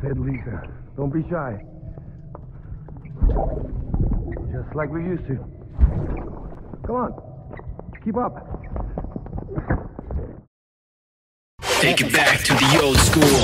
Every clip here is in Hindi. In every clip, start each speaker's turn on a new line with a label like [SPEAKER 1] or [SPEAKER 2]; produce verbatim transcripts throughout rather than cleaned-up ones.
[SPEAKER 1] said, Lisa. Don't be shy. Just like we used to. Come on. Keep up.
[SPEAKER 2] Take it back to the old school.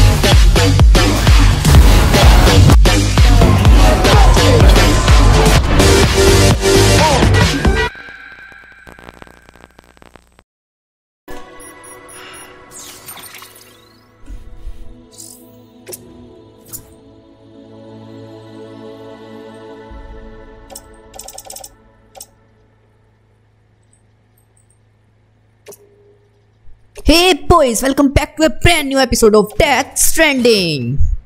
[SPEAKER 3] Hey boys, welcome back to a brand new episode of Death Stranding।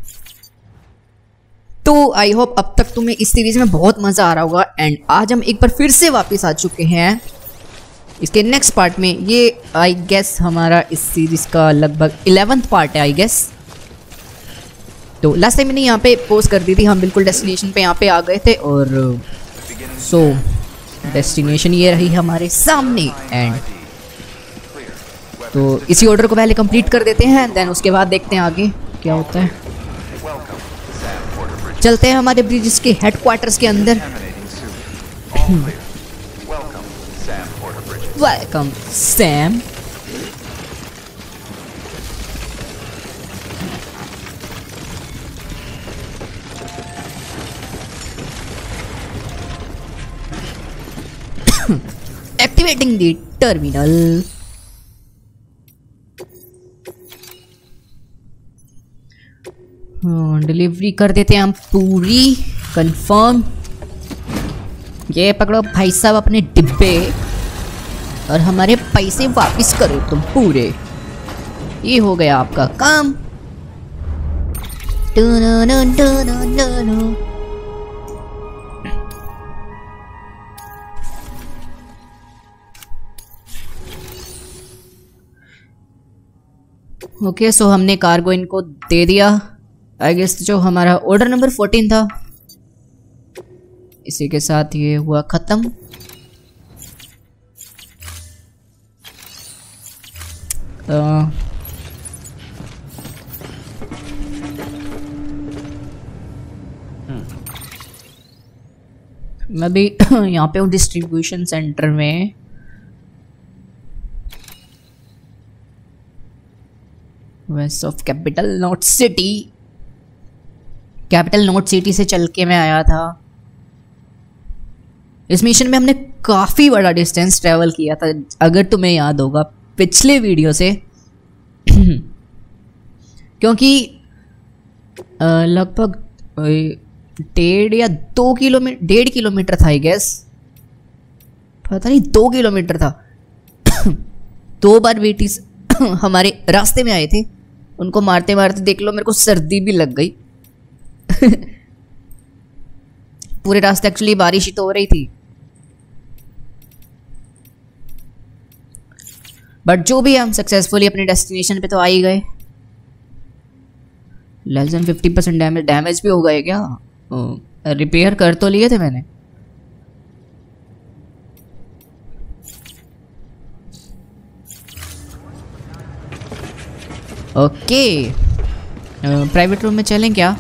[SPEAKER 3] तो आई होप अब तक तुम्हें इस सीरीज में बहुत मजा आ रहा होगा एंड आज हम एक बार फिर से वापस आ चुके हैं इसके नेक्स्ट पार्ट में। ये आई गेस हमारा इस सीरीज का लगभग इलेवेंथ पार्ट है आई गेस। तो लास्ट टाइम मैंने यहाँ पे पोस्ट कर दी थी, हम बिल्कुल डेस्टिनेशन पे यहाँ पे आ गए थे और सो डेस्टिनेशन ये रही हमारे सामने एंड तो इसी ऑर्डर को पहले कंप्लीट कर देते हैं देन उसके बाद देखते हैं आगे क्या होता है। चलते हैं हमारे ब्रिजेस के हेडक्वार्टर्स के अंदर। Welcome Sam. Activating the terminal. Delivery कर देते हैं हम पूरी कंफर्म। ये पकड़ो भाई साहब अपने डिब्बे और हमारे पैसे वापस करो तुम पूरे। ये हो गया आपका काम। ओके सो हमने कार्गो इनको दे दिया आई गेस। जो हमारा ऑर्डर नंबर फोर्टीन था इसी के साथ ये हुआ खत्म। आ, मैं भी यहाँ पे हूँ डिस्ट्रीब्यूशन सेंटर में। West of capital not city. Capital not city से चल के मैं आया था। इस मिशन में हमने काफ़ी बड़ा डिस्टेंस ट्रैवल किया था अगर तुम्हें याद होगा पिछले वीडियो से क्योंकि लगभग डेढ़ या दो किलोमीटर डेढ़ किलोमीटर था आई गेस, पता नहीं दो किलोमीटर था। दो बार बेटीज हमारे रास्ते में आए थे, उनको मारते मारते देख लो मेरे को सर्दी भी लग गई। पूरे रास्ते एक्चुअली बारिश ही तो हो रही थी बट जो भी हम सक्सेसफुली अपने डेस्टिनेशन पे तो आ ही गए। Less than fifty percent damage damage भी हो गए क्या? रिपेयर कर तो लिए थे मैंने। ओके प्राइवेट रूम में चलें क्या?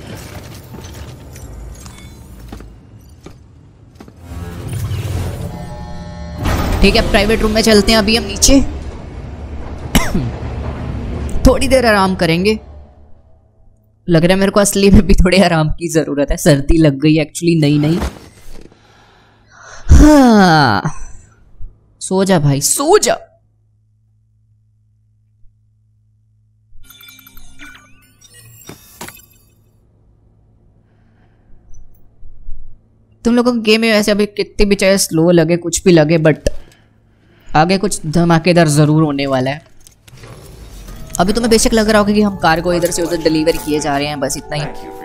[SPEAKER 3] ठीक है प्राइवेट रूम में चलते हैं। अभी हम नीचे थोड़ी देर आराम करेंगे। लग रहा है मेरे को असली में भी थोड़े आराम की जरूरत है, सर्दी लग गई एक्चुअली। नहीं नहीं हाँ सो जा भाई सो जा। तुम लोगों को गेम में वैसे अभी कितनी भी चाहे स्लो लगे कुछ भी लगे बट आगे कुछ धमाकेदार जरूर होने वाला है। अभी तुम्हें बेशक लग रहा होगा कि हम कार को इधर से उधर डिलीवर किए जा रहे हैं बस इतना ही,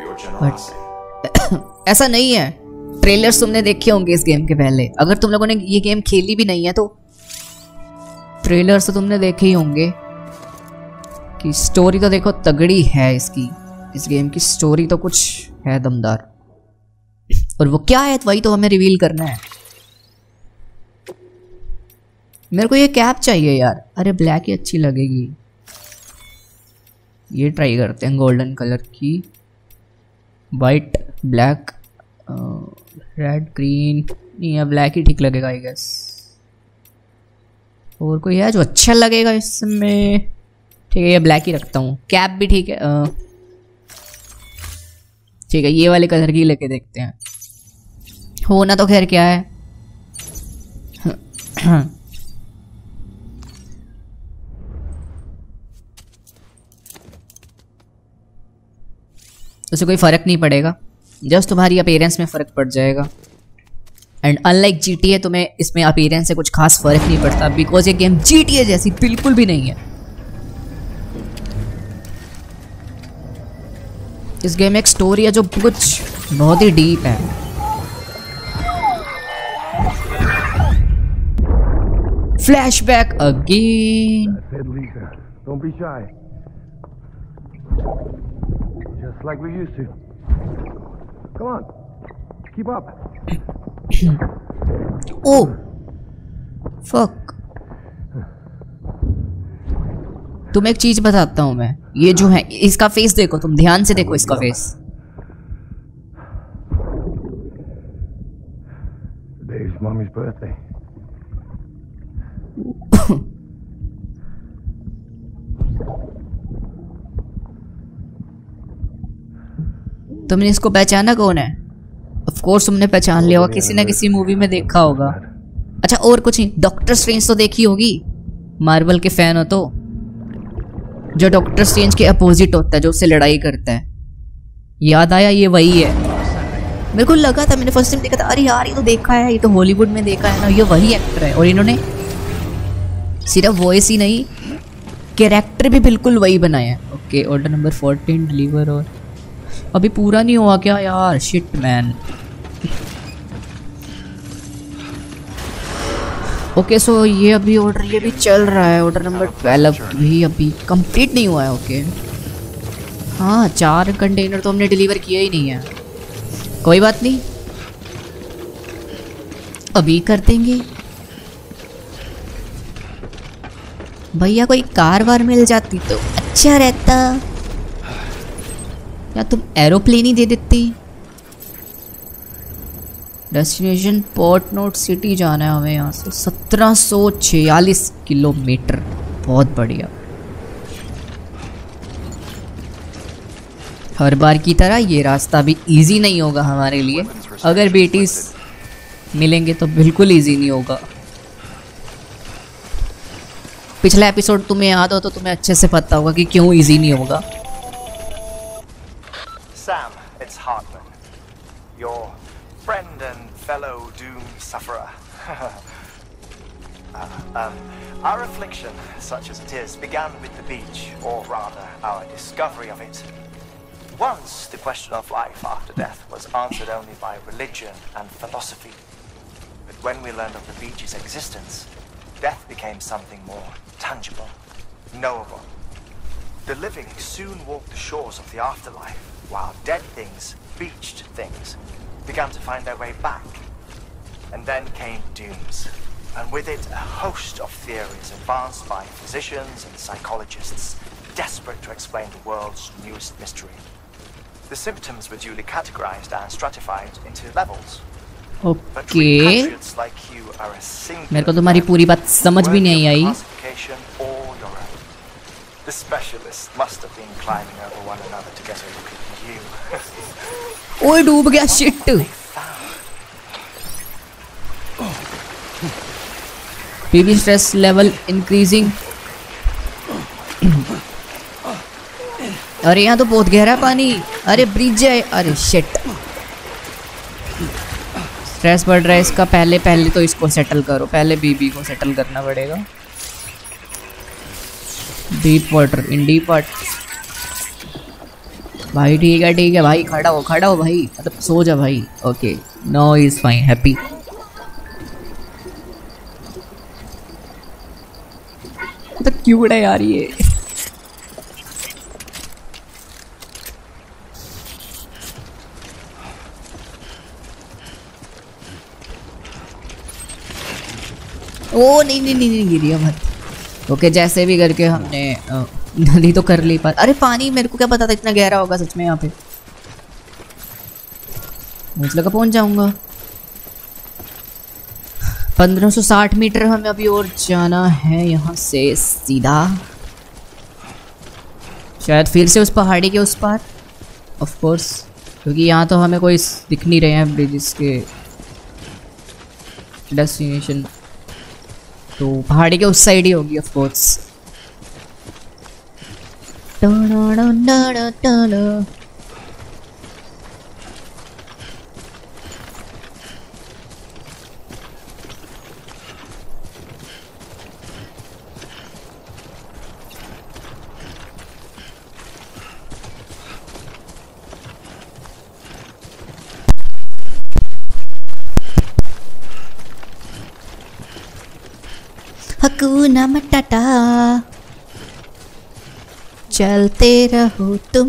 [SPEAKER 3] बट ऐसा नहीं है। ट्रेलर्स तुमने देखे होंगे इस गेम के पहले। अगर तुम लोगों ने ये गेम खेली भी नहीं है तो ट्रेलर्स तो तुमने देखे ही होंगे कि स्टोरी तो देखो तगड़ी है इसकी। इस गेम की स्टोरी तो कुछ है दमदार। और वो क्या है वही तो हमें रिवील करना है। मेरे को ये कैप चाहिए यार। अरे ब्लैक ही अच्छी लगेगी। ये ट्राई करते हैं गोल्डन कलर की, वाइट ब्लैक रेड ग्रीन, नहीं है ब्लैक ही ठीक लगेगा आई गेस। और कोई है जो अच्छा लगेगा इसमें? ठीक है ये ब्लैक ही रखता हूँ। कैप भी ठीक है, ठीक है ये वाले कलर की लेके देखते हैं। होना तो खैर क्या है। उससे कोई फर्क नहीं पड़ेगा, जस्ट तुम्हारी अपीयरेंस में फर्क पड़ जाएगा। एंड अनलाइक जीटीए तुम्हें इसमें अपीयरेंस से कुछ खास फर्क नहीं पड़ता, बिकॉज ये गेम जीटीए जैसी बिल्कुल भी नहीं है। इस गेम में एक स्टोरी है जो कुछ बहुत ही डीप है। Flashback again.
[SPEAKER 1] That's it, Lisa. Don't be shy. Just like we used to. Come on. Keep up.
[SPEAKER 3] Oh. Fuck. तुम एक चीज बताता हूं मैं, ये जो है इसका फेस देखो, तुम ध्यान से देखो इसका फेस।
[SPEAKER 1] Today's mommy's birthday.
[SPEAKER 3] तुमने इसको पहचाना कौन है? ऑफ कोर्स तुमने पहचान लिया होगा, किसी ना किसी मूवी में देखा होगा। अच्छा और कुछ नहीं, डॉक्टर स्ट्रेंज तो देखी होगी, मार्वल के फैन हो तो। जो डॉक्टर स्ट्रेंज के अपोजिट होता है, जो उससे लड़ाई करता है। याद आया ये वही है। मेरे को लगा था, मैंने फर्स्ट टाइम देखा था, अरे यार ये तो देखा है, ये तो हॉलीवुड में देखा है ना, ये वही एक्टर है। और इन्होंने सिर्फ वॉइस ही नहीं, कैरेक्टर भी बिल्कुल वही बनाया है। Okay order number fourteen deliver. और अभी पूरा नहीं हुआ क्या यार? Shit man. ओके सो ये अभी ऑर्डर ये भी चल रहा है, ऑर्डर नंबर ट्वेल्व भी अभी कंप्लीट नहीं हुआ है। ओके हाँ चार कंटेनर तो हमने डिलीवर किया ही नहीं है, कोई बात नहीं अभी कर देंगे। भैया कोई कार वार मिल जाती तो अच्छा रहता, या तुम एरोप्लेन ही दे देती। डेस्टिनेशन पोर्ट नोट सिटी जाना है हमें यहाँ से, सत्रह सौ छियालीस किलोमीटर, बहुत बढ़िया। हर बार की तरह ये रास्ता भी इजी नहीं होगा हमारे लिए, अगर बेटीज मिलेंगे तो बिल्कुल इजी नहीं होगा। पिछला एपिसोड तुम्हें याद हो तो तुम्हें अच्छे से पता होगा कि क्यों इजी नहीं होगा।
[SPEAKER 4] Sam, it's Hartman, your friend and fellow doom sufferer. uh, um, our affliction, such as it is, began with the beach, or rather, our discovery of it. Once, the question of life after death was answered only by religion and philosophy. But when we learned of the beach's existence, death became something more tangible, knowable. The living soon walked the shores of the afterlife, while dead things, beached things, began to find their way back. And then came dooms, and with it a host of theories advanced by physicians and psychologists, desperate to explain the world's newest mystery. The symptoms were duly categorized and stratified into levels.
[SPEAKER 3] Okay. मेरे को तुम्हारी पूरी बात समझ भी नहीं आई।
[SPEAKER 4] The specialists must have been climbing over one another to get a look at you.
[SPEAKER 3] ओए डूब गया, shit. Baby stress level increasing. अरे यहाँ तो बहुत गहरा पानी, अरे ब्रिज है, अरे शिट। स्ट्रेस बढ़ रहा है इसका, पहले पहले तो इसको सेटल करो, पहले बीबी को सेटल करना पड़ेगा। Deep water in deep water. भाई ठीक है ठीक है भाई, खड़ा हो खड़ा हो भाई, मतलब सो जा भाई। Okay no is fine, happy. तो क्यूट है यार ये। ओ नहीं नहीं नहीं, नहीं गिरी मत। ओके जैसे भी करके हमने नदी तो कर ली पर अरे पानी मेरे को क्या पता था इतना गहरा होगा सच में यहाँ पे। मुझे लगा पहुंच जाऊंगा। पंद्रह सौ साठ मीटर हमें अभी और जाना है यहाँ से सीधा, शायद फिर से उस पहाड़ी के उस पार ऑफ कोर्स, क्योंकि यहाँ तो हमें कोई दिख नहीं रहे हैं ब्रिजेस के डेस्टिनेशन, तो पहाड़ी के उस साइड ही होगी ऑफ कोर्स। हकूना मटाटा चलते रहो तुम।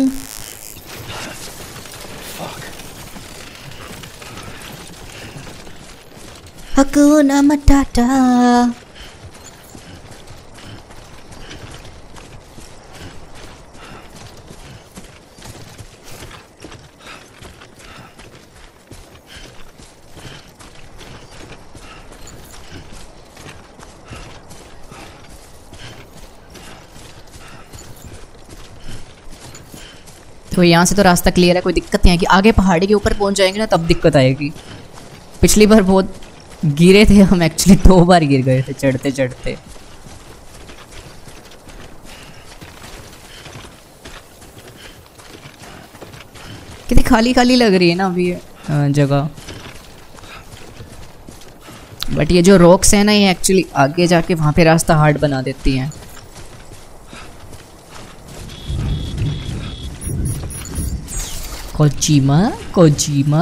[SPEAKER 3] हकूना मटाटा तो यहाँ से तो रास्ता क्लियर है, कोई दिक्कत नहीं है कि आगे पहाड़ी के ऊपर पहुँच जाएंगे ना तब दिक्कत आएगी। पिछली बार बहुत गिरे थे हम, एक्चुअली दो बार गिर गए थे चढ़ते चढ़ते। कितनी खाली खाली लग रही है ना अभी जगह, बट ये जो रॉक्स है ना ये एक्चुअली आगे जाके वहाँ पे रास्ता हार्ड बना देती हैं। कोजिमा कोजिमा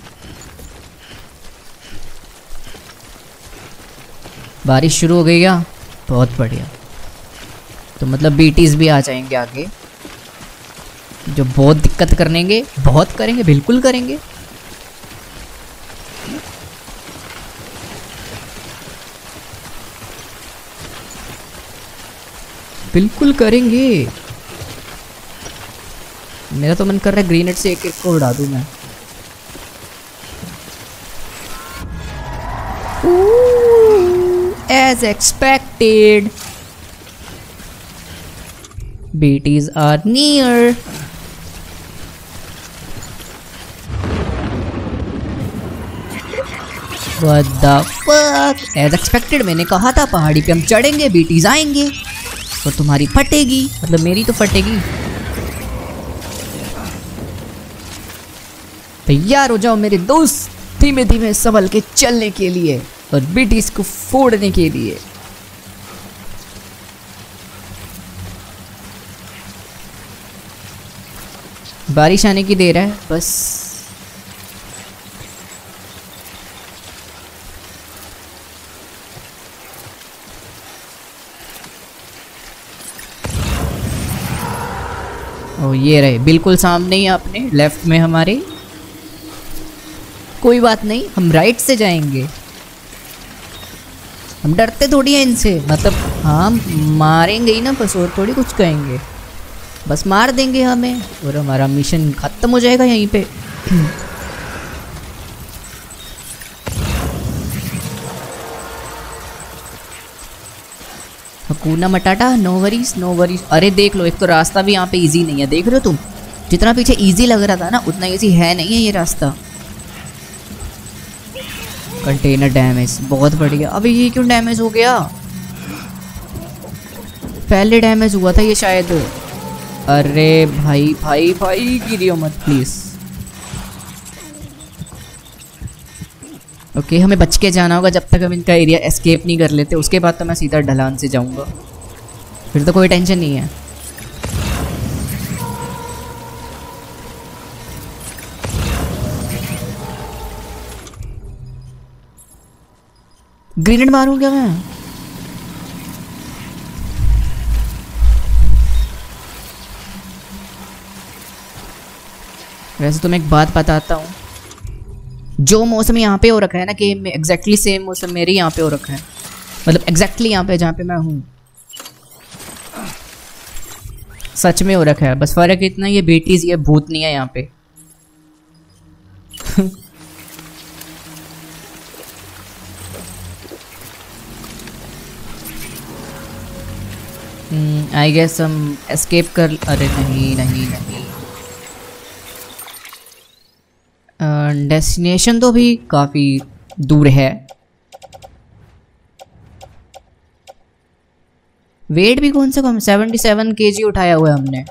[SPEAKER 3] बारिश शुरू हो गई क्या? बहुत बढ़िया, तो मतलब बीटीज भी आ जाएंगे आगे जो बहुत दिक्कत करेंगे, बहुत करेंगे, बिल्कुल करेंगे। बिल्कुल करेंगे। मेरा तो मन कर रहा है ग्रेनेड से एक एक को उड़ा दूं मैं। As expected, B Ts are near. What the fuck? As expected, मैंने कहा था पहाड़ी पे हम चढ़ेंगे, B Ts आएंगे और तुम्हारी फटेगी, मतलब मेरी तो फटेगी। तैयार हो जाओ मेरे दोस्त, धीमे धीमे संभल के चलने के लिए और बीटीज को फोड़ने के लिए। बारिश आने की देर है बस। ओ ये रहे बिल्कुल सामने ही आपने, लेफ्ट में हमारे। कोई बात नहीं, हम राइट से जाएंगे, हम डरते थोड़ी हैं इनसे, मतलब हम मारेंगे ही ना बस, और थोड़ी कुछ कहेंगे, बस मार देंगे हमें और हमारा मिशन खत्म हो जाएगा यहीं पे। Hakuna matata, no worries no worries. अरे देख लो, एक तो रास्ता भी यहाँ पे इजी नहीं है, देख रहे हो तुम, जितना पीछे इजी लग रहा था ना उतना इजी है नहीं है ये रास्ता। कंटेनर डैमेज, बहुत बढ़िया। अबे ये क्यों डैमेज हो गया? पहले डैमेज हुआ था ये शायद। अरे भाई भाई भाई गिरियो मत प्लीज। ओके हमें बच के जाना होगा जब तक हम इनका एरिया एस्केप नहीं कर लेते, उसके बाद तो मैं सीधा ढलान से जाऊंगा, फिर तो कोई टेंशन नहीं है। ग्रेनेड मारूं क्या मैं? वैसे तो मैं एक बात बताता हूँ, जो मौसम यहाँ पे हो रखा है ना गेम में, एग्जैक्टली सेम मौसम मेरे यहाँ पे हो रखा है, मतलब एग्जैक्टली यहाँ पे जहाँ पे मैं हूँ। सच में हो रखा है, बस फर्क इतना ये बेटीज ये भूत नहीं है यहाँ पे। आई गेस हम एस्केप कर, अरे नहीं नहीं नहीं, डेस्टिनेशन तो भी काफी दूर है। वेट भी कौन सा कम, सेवेंटी सेवन केजी उठाया हुआ है हमने।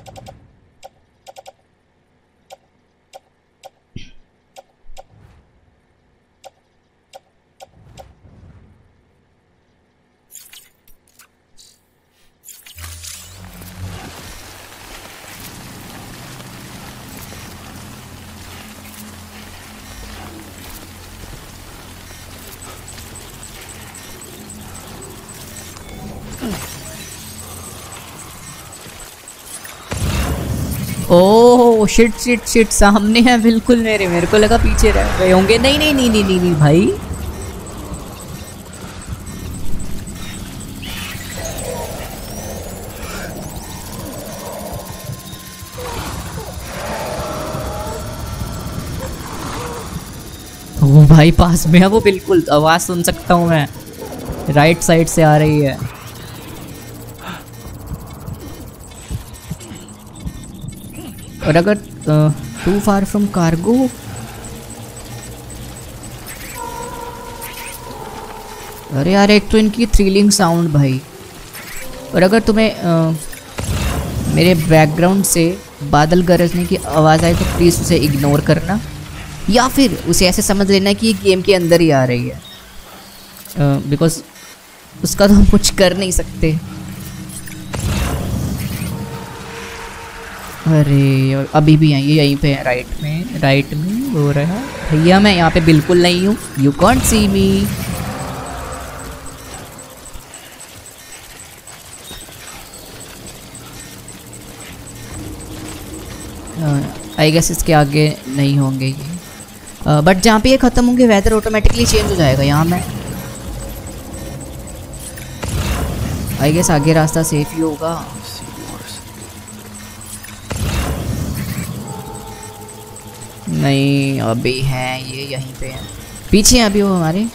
[SPEAKER 3] ओह शिट शिट शिट, सामने है बिल्कुल मेरे, मेरे को लगा पीछे रह गए होंगे। नहीं नहीं नहीं नहीं नहीं, नहीं भाई, वो भाई पास में है वो, बिल्कुल आवाज सुन सकता हूँ मैं, राइट साइड से आ रही है। और अगर टू फार फ्रॉम कार्गो, अरे यार एक तो इनकी थ्रिलिंग साउंड भाई। और अगर तुम्हें uh, मेरे बैकग्राउंड से बादल गरजने की आवाज़ आए तो प्लीज़ उसे इग्नोर करना, या फिर उसे ऐसे समझ लेना कि ये गेम के अंदर ही आ रही है, बिकॉज uh, उसका तो हम कुछ कर नहीं सकते। अरे और अभी भी यहीं यहीं पे है, राइट में, राइट में हो रहा है भैया, मैं यहाँ पे बिल्कुल नहीं हूँ, you can't see me. I guess इसके आगे नहीं होंगे ये, बट uh, जहाँ पे ये ख़त्म होंगे वेदर ऑटोमेटिकली चेंज हो जाएगा। यहाँ मैं आई गेस आगे रास्ता सेफ ही होगा। नहीं अभी है ये, यहीं पे है, पीछे अभी वो हमारे।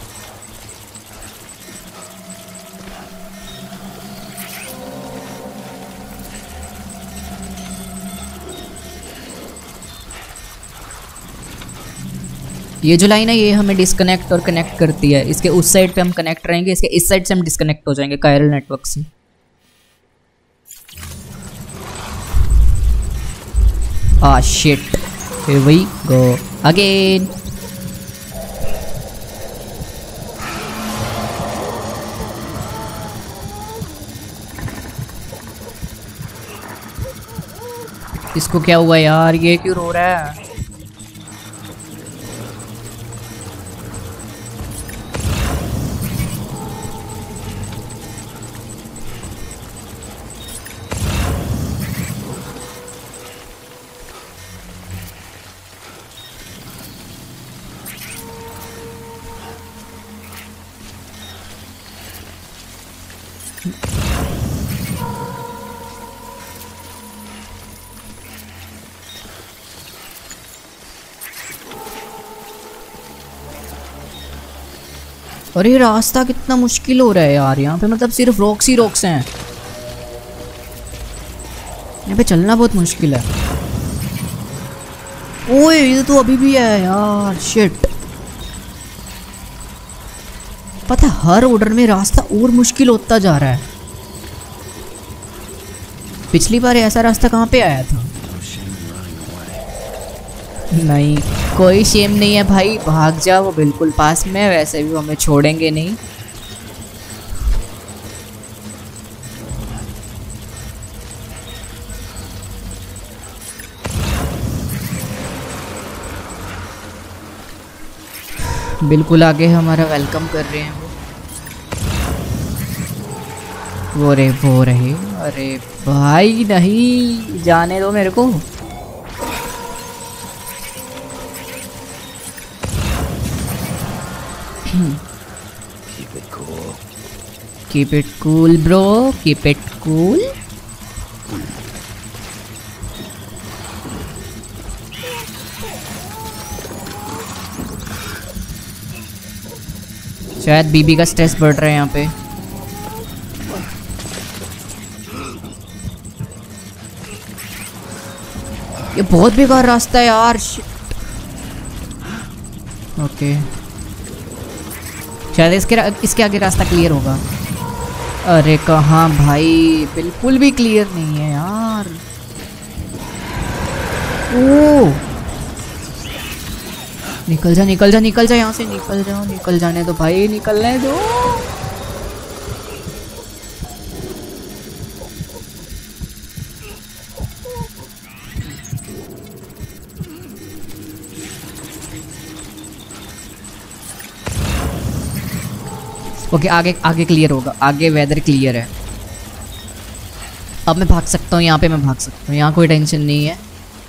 [SPEAKER 3] ये जो लाइन है ये हमें डिस्कनेक्ट और कनेक्ट करती है, इसके उस साइड पे हम कनेक्ट रहेंगे, इसके इस साइड से हम डिस्कनेक्ट हो जाएंगे कायरल नेटवर्क से। Ah shit, here we go again। इसको क्या हुआ यार, ये क्यों रो रहा है? और ये रास्ता कितना मुश्किल हो रहा है यार, यहाँ पे मतलब सिर्फ रॉक्स ही रॉक्स हैं, यहाँ पे चलना बहुत मुश्किल है। ओए ये तो अभी भी है यार, शिट। पता है हर ऑर्डर में रास्ता और मुश्किल होता जा रहा है। पिछली बार ऐसा रास्ता कहाँ पे आया था? नहीं कोई शेम नहीं है भाई, भाग जा, वो बिल्कुल पास में है, वैसे भी हमें छोड़ेंगे नहीं। बिल्कुल आगे हमारा वेलकम कर रहे हैं वो वो रे वो रहे। अरे भाई नहीं, जाने दो मेरे को।
[SPEAKER 2] Keep it cool.
[SPEAKER 3] Keep it cool bro, keep it cool। शायद बीबी का स्ट्रेस बढ़ रहा है यहाँ पे। ये बहुत बेकार रास्ता है यार। ओके शायद इसके इसके आगे रास्ता क्लियर होगा। अरे कहाँ भाई, बिल्कुल भी क्लियर नहीं है यार। ओ निकल जा निकल जा निकल जा यहाँ से, निकल जाओ, निकल जाने दो भाई, निकलने दो। ओके आगे आगे क्लियर होगा, आगे वेदर क्लियर है। अब मैं भाग सकता हूँ, यहाँ पे मैं भाग सकता हूँ, यहाँ कोई टेंशन नहीं है।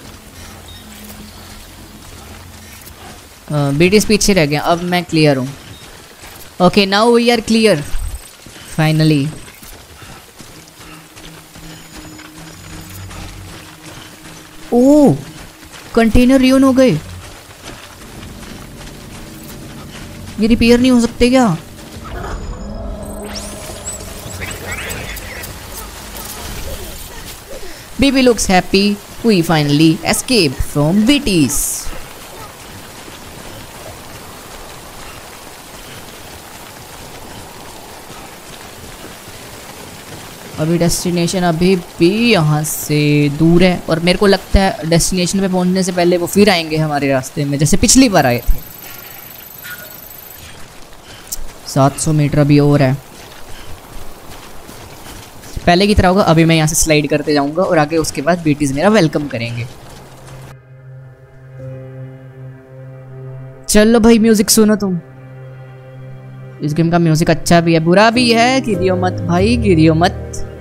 [SPEAKER 3] बीटीएस पीछे रह गया, अब मैं क्लियर हूँ। Okay now we are clear finally. Oh container रियून हो गए, ये रिपेयर नहीं हो सकते क्या? Baby looks happy. We finally escaped from B Ts. अभी डेस्टिनेशन अभी भी यहाँ से दूर है और मेरे को लगता है डेस्टिनेशन पे पहुँचने से पहले वो फिर आएंगे हमारे रास्ते में, जैसे पिछली बार आए थे। सात सौ मीटर अभी और है, पहले की तरह होगा। अभी मैं यहाँ से स्लाइड करते जाऊंगा और आगे उसके बाद बीटीज मेरा वेलकम करेंगे। चलो भाई म्यूजिक सुनो तुम। इस गेम का म्यूजिक अच्छा भी है बुरा भी है, गिरियो मत भाई, गिरियो मत।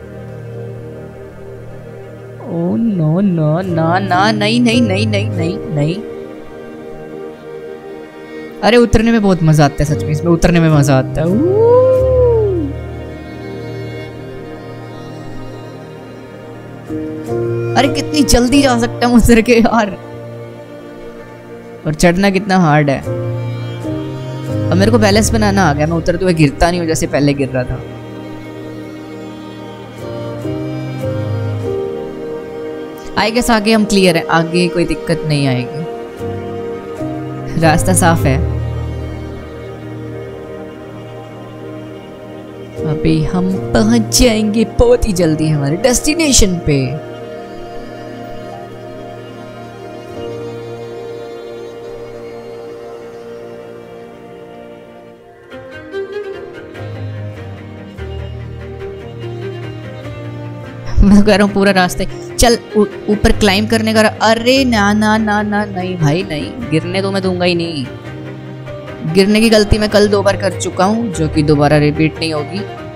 [SPEAKER 3] ओ नो नो ना ना नहीं नहीं नहीं नहीं नहीं नहीं। अरे उतरने में बहुत मजा आता है, सच में इसमें उतरने में मजा आता है। अरे कितनी जल्दी जा सकता हूँ उतर के यार, और चढ़ना कितना हार्ड है। अब मेरे को बैलेंस बनाना आ गया, मैं उतरते हुए गिरता नहीं हूँ जैसे पहले गिर रहा था। आई गेस आगे हम क्लियर है, आगे कोई दिक्कत नहीं आएगी, रास्ता साफ है। अभी हम पहुंच जाएंगे बहुत ही जल्दी हमारे डेस्टिनेशन पे। मैं कह रहा हूँ पूरा रास्ते चल ऊपर क्लाइंब करने का। अरे ना ना ना ना नहीं भाई नहीं, गिरने तो मैं दूंगा ही नहीं। गिरने की गलती मैं कल दो बार कर चुका हूँ, जो कि दोबारा रिपीट नहीं होगी।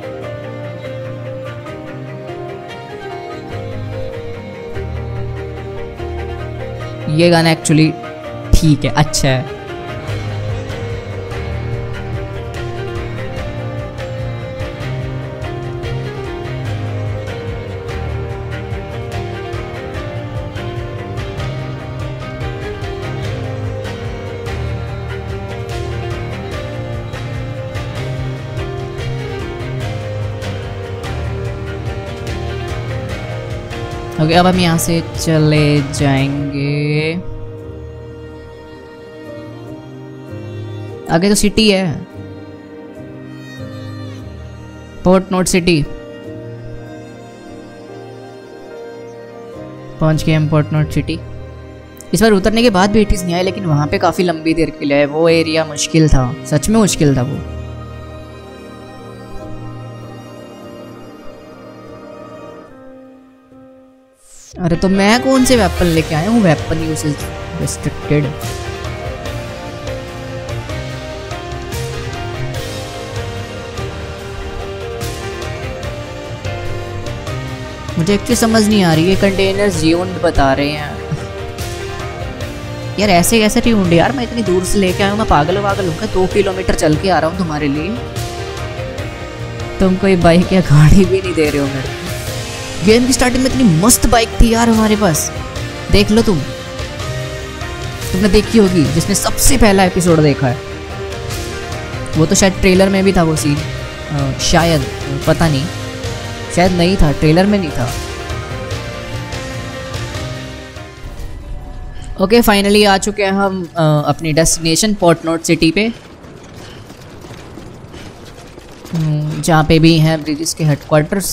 [SPEAKER 3] ये गाना एक्चुअली ठीक है, अच्छा है। ओके अब हम यहाँ से चले जाएंगे आगे। तो सिटी है, पोर्ट नोट सिटी। पहुंच गए हम पोर्ट नोट सिटी। इस बार उतरने के बाद भी एटीज नहीं आए, लेकिन वहां पे काफी लंबी देर के लिए वो एरिया मुश्किल था, सच में मुश्किल था वो। अरे तो मैं कौन से वेपन लेके आया हूँ? Weapon usage restricted. मुझे एक चीज समझ नहीं आ रही है, कंटेनर्स ट्यून्ड बता रहे हैं यार। ऐसे कैसे ट्यून्ड यार? मैं इतनी दूर से लेके आया हूँ, मैं पागल पागल हूँ। दो किलोमीटर चल के आ रहा हूँ तुम्हारे लिए, तुम कोई बाइक या गाड़ी भी नहीं दे रहे हो मेरे को। गेम की स्टार्टिंग में इतनी मस्त बाइक थी यार हमारे पास, देख लो तुम, तुमने देखी होगी जिसने सबसे पहला एपिसोड देखा है। वो तो शायद ट्रेलर में भी था वो सीन, शायद, पता नहीं, शायद नहीं था, ट्रेलर में नहीं था। ओके फाइनली आ चुके हैं हम आ, अपनी डेस्टिनेशन पोर्ट नोट सिटी पे, जहाँ पे भी हैं ब्रिटिश के हेडक्वार्टर्स।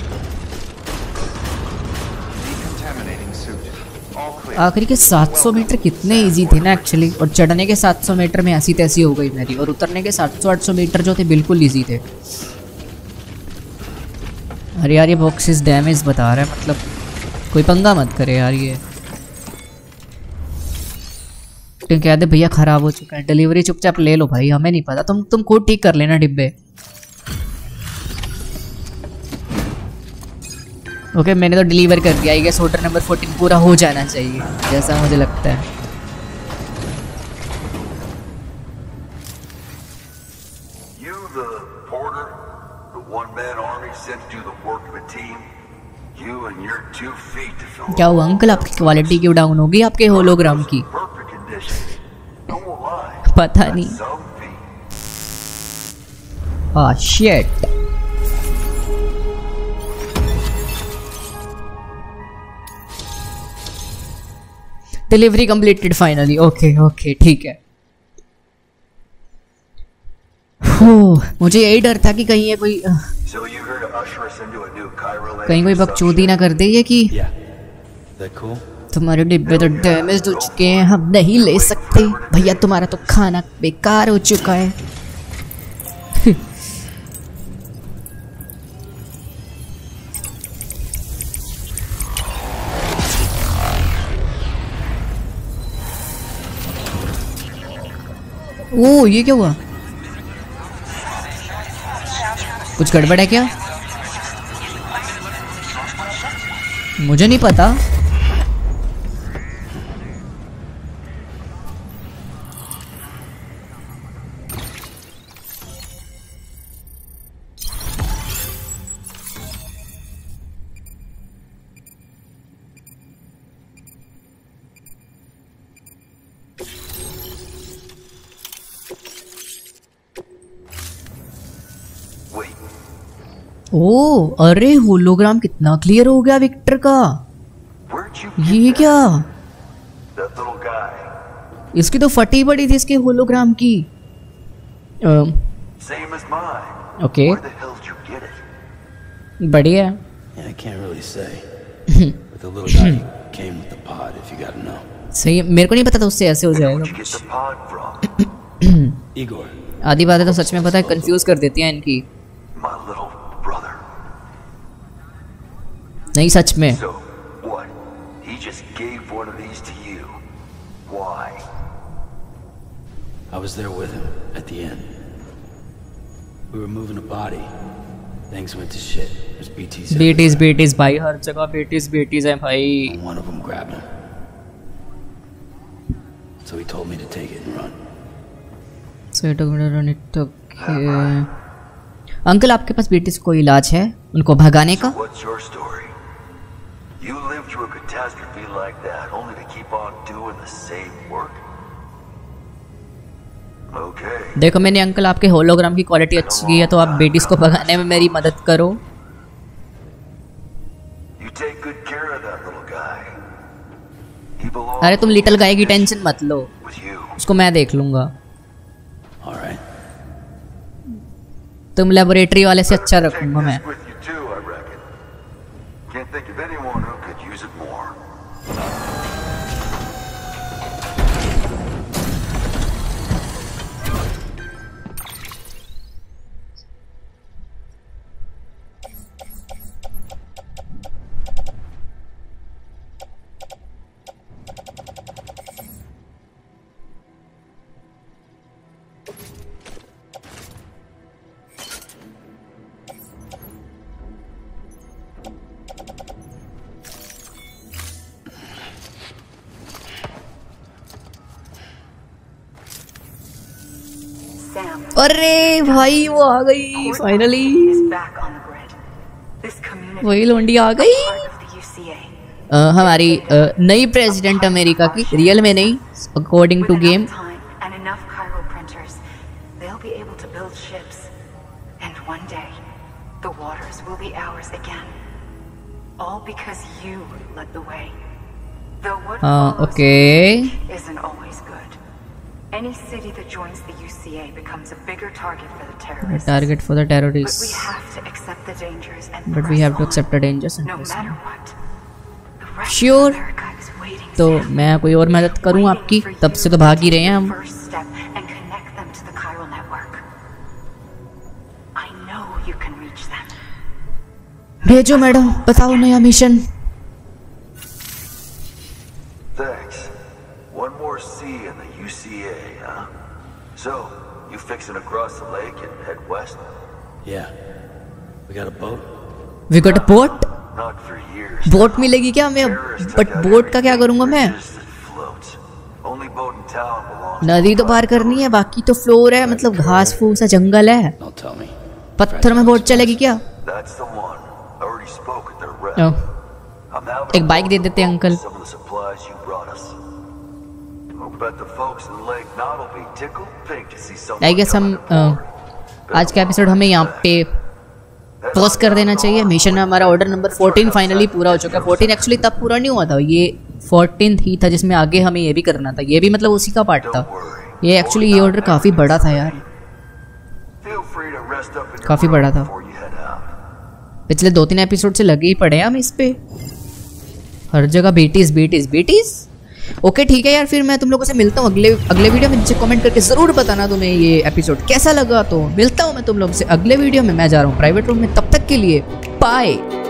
[SPEAKER 3] आखिरी के सात सौ मीटर कितने इजी थे ना एक्चुअली, और चढ़ने के सात सौ मीटर में ऐसी तैसी हो गई मेरी, और उतरने के सात सौ आठ सौ मीटर जो थे बिल्कुल इजी थे। अरे यार ये बॉक्सेस डैमेज बता रहा है, मतलब कोई पंगा मत करे यार। ये तुम कह दे भैया ख़राब हो चुका है, डिलीवरी चुपचाप ले लो भाई, हमें नहीं पता, तुम तुम खुद ठीक कर लेना डिब्बे। ओके okay, मैंने तो डिलीवर कर दिया, I guess order number fourteen पूरा हो जाना चाहिए जैसा मुझे लगता है।
[SPEAKER 5] You the porter, the one-man army sent to do the work of a team. You and your two feet to fill.
[SPEAKER 3] क्या हुआ अंकल, आपकी क्वालिटी क्यों डाउन होगी आपके होलोग्राम की? पता नहीं। Ah shit. Delivery completed finally. Okay okay ठीक है। मुझे यही डर था कि कहीं ये कोई कहीं कोई बकचोदी ना कर दे ये कि तुम्हारे डिब्बे तो डैमेज हो चुके हैं, हम नहीं ले सकते भैया, तुम्हारा तो खाना बेकार हो चुका है। ओ ये क्या हुआ, कुछ गड़बड़ है क्या? मुझे नहीं पता। ओ अरे होलोग्राम कितना क्लियर हो गया विक्टर का। ये क्या, इसकी तो फटी पड़ी थी इसके होलोग्राम की। ओके बढ़िया। सही, मेरे को नहीं पता था उससे ऐसे हो जाएगा। आधी बातें तो सच में पता है कंफ्यूज कर देती हैं इनकी। नहीं सच में।
[SPEAKER 5] So, what? He just gave one of these to you. Why?
[SPEAKER 6] I was there with him at the end. We were moving a body. Things went to shit. There's B Ts.
[SPEAKER 3] B Ts, B Ts भाई, हर जगह B Ts, B Ts हैं भाई।
[SPEAKER 6] One of them grabbed him. So he told me to take it and run.
[SPEAKER 3] So he told me to run it. Okay. Uncle आपके पास B Ts कोई इलाज है उनको भगाने का?
[SPEAKER 5] So what's your story? You lived through a catastrophe like that, only to keep on doing the same work. Okay.
[SPEAKER 3] देखो मैंने अंकल आपके होलोग्राम की क्वालिटी अच्छी की है तो आप बेटिस को भगाने में मेरी मदद करो।
[SPEAKER 5] You take good care of that little guy. He belongs.
[SPEAKER 3] अरे तुम लिटिल गाय की टेंशन मत लो, उसको मैं देख लूंगा।
[SPEAKER 6] All right.
[SPEAKER 3] तुम लेबोरेटरी वाले से अच्छा रखूंगा मैं।
[SPEAKER 5] Can't think of anyone who could use it more.
[SPEAKER 3] अरे भाई वो आ गई फाइनली, वही लोंडी आ गई। आ, हमारी आ, नई प्रेसिडेंट अमेरिका की, रियल में नहीं, according to game.
[SPEAKER 7] will be ours again. All because you led the way. Though what
[SPEAKER 3] हाँ
[SPEAKER 7] follows
[SPEAKER 3] okay
[SPEAKER 7] isn't always good. Any city that joins the U C A becomes a bigger target for the terrorists.
[SPEAKER 3] Target for the
[SPEAKER 7] But we
[SPEAKER 3] terrorist
[SPEAKER 7] have to accept the dangers and
[SPEAKER 3] but we
[SPEAKER 7] press
[SPEAKER 3] have to
[SPEAKER 7] on,
[SPEAKER 3] accept the dangers and
[SPEAKER 7] no matter what. The rest
[SPEAKER 3] Sure.
[SPEAKER 7] of America is waiting
[SPEAKER 3] तो
[SPEAKER 7] still.
[SPEAKER 3] मैं कोई और मदद करूं आपकी? तब से तो भाग ही रहे हैं हम।
[SPEAKER 7] First step and connect them to the chiral network. I know you can reach them.
[SPEAKER 3] भेजो मैडम, बताओ नया मिशन।
[SPEAKER 5] Thanks. One more C in the U C A, huh? So, you fixing to cross the lake and head west?
[SPEAKER 6] Yeah. We got a boat?
[SPEAKER 3] We got a boat.
[SPEAKER 5] Not for years.
[SPEAKER 3] Boat मिलेगी क्या हमें? बट बोट का क्या करूंगा मैं?
[SPEAKER 5] Only boat in town belongs.
[SPEAKER 3] नदी तो पार करनी है, बाकी तो फ्लोर है, मतलब घास फूस है, जंगल है।
[SPEAKER 6] Don't tell me.
[SPEAKER 3] पत्थर में बोट चलेगी क्या?
[SPEAKER 5] That's the one. I already spoke at their rep.
[SPEAKER 3] Oh,
[SPEAKER 5] I'm having
[SPEAKER 3] एक बाइक दे देते हैं uncle.
[SPEAKER 5] some of the supplies you brought us. I'll bet the folks in Lake Knot will be tickled pink to see someone
[SPEAKER 3] I guess हम
[SPEAKER 5] coming aboard.
[SPEAKER 3] अ, आज का एपिसोड हमें यहाँ पे पॉज कर देना चाहिए। मिशन में हमारा ऑर्डर नंबर फोर्टीन फाइनली पूरा हो चुका है। फोर्टीन एक्चुअली तब पूरा नहीं हुआ था, ये फोर्टीन ही था जिसमें आगे हमें ये भी करना था। ये भी मतलब उसी का पार्ट था। ये एक्चुअली ये ऑर्डर काफ़ी बड़ा था यार,
[SPEAKER 5] Feel free to rest up in your
[SPEAKER 3] काफ़ी
[SPEAKER 5] room
[SPEAKER 3] बड़ा था।
[SPEAKER 5] before you head out.
[SPEAKER 3] पिछले दो तीन एपिसोड से लगे ही पड़े हैं हम इस पे, हर जगह बेटीज बेटीज बेटीज। ओके ठीक है यार, फिर मैं तुम लोगों से मिलता हूँ अगले अगले वीडियो में। नीचे कमेंट करके ज़रूर बताना तुम्हें ये एपिसोड कैसा लगा। तो मिलता हूँ मैं तुम लोगों से अगले वीडियो में। मैं जा रहा हूँ प्राइवेट रूम में, तब तक के लिए बाय।